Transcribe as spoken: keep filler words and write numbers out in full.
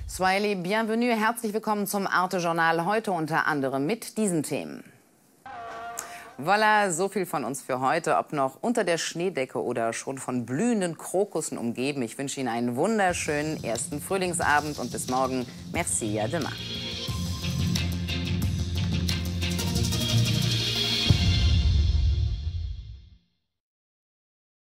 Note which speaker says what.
Speaker 1: Soyez bienvenue, herzlich willkommen zum Arte-Journal, heute unter anderem mit diesen Themen. Voilà, so viel von uns für heute. Ob noch unter der Schneedecke oder schon von blühenden Krokussen umgeben. Ich wünsche Ihnen einen wunderschönen ersten Frühlingsabend und bis morgen. Merci, à demain.